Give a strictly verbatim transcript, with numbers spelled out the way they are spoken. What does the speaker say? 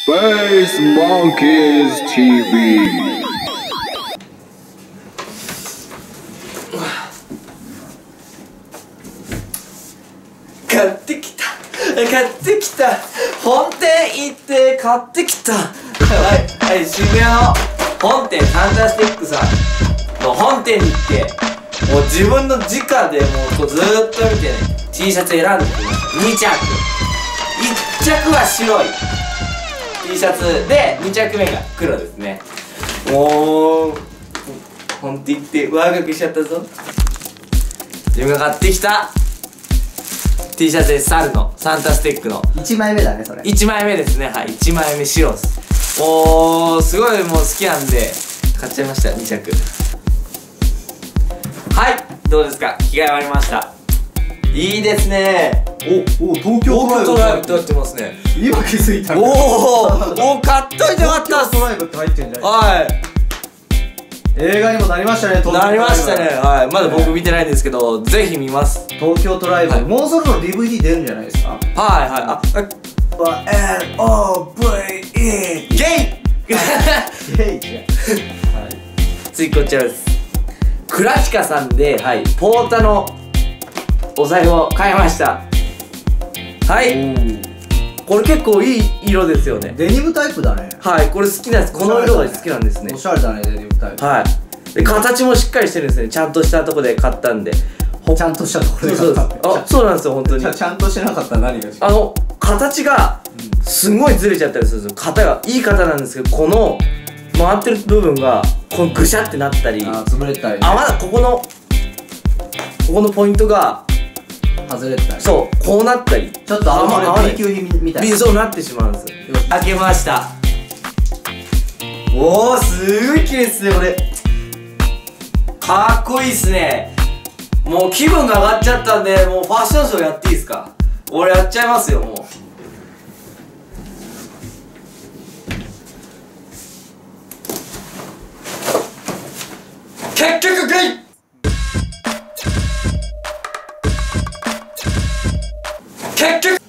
Space Monkeys ティーブイ。 買ってきた買ってきた本店行って買ってきたはいはい渋谷の本店サンタスティックさんの本店に行ってもう自分の直でもうこうずーっと見てね T シャツ選んできましたにちゃくいっちゃくは白い T シャツでにちゃくめが黒ですねもう本店行ってワクワクしちゃったぞ自分が買ってきたT シャツです。サルのサンタスティックのいちまいめだねそれ。 いちまいめですね。はい、いちまいめ白です。もうすごいもう好きなんで買っちゃいましたにちゃく。はいどうですか、着替え終わりました。いいですね。 おお東京東京トライブって入ってますね。 今気づいた。 おーおー買っといてよかったっす。 東京トライブって入ってんじゃない。 はい映画にもなりましたね。東京トライブなりましたね。はいまだ僕見てないんですけどぜひ見ます。 東京トライブ、 はいもうそろそろ ディーブイディー 出るんじゃないですか。 はいはいああエルオーブイイーゲイゲイじゃん。はい次こちらです。クラシカさんで、はい、ポータのお財布を買いました。はいこれ結構いい色ですよね。 デニムタイプだね。 はいこれ好きなんです。この色が好きなんですね。 おしゃれだねデニムタイプ。 はいで形もしっかりしてるんですね。ちゃんとしたとこで買ったんでちゃんとしたところでそう買った。 ですあそうなんですよ本当にちゃちゃんとしてなかったら何が違う。 あの形がすごいずれちゃったりするんですよ。型がいい型なんですけどこの回ってる部分がこのぐしゃってなったりあー潰れたりね。 あまだここのここのポイントが外れたり。 そうこうなったりちょっとあんまり B 級品みたいな。 そうなってしまうんですよ。開けました。おおすごい綺麗っすねこれ。かっこいいっすね。もう気分が上がっちゃったんでもうファッションショーやっていいですか。俺やっちゃいますよもう。結局ゲイ結局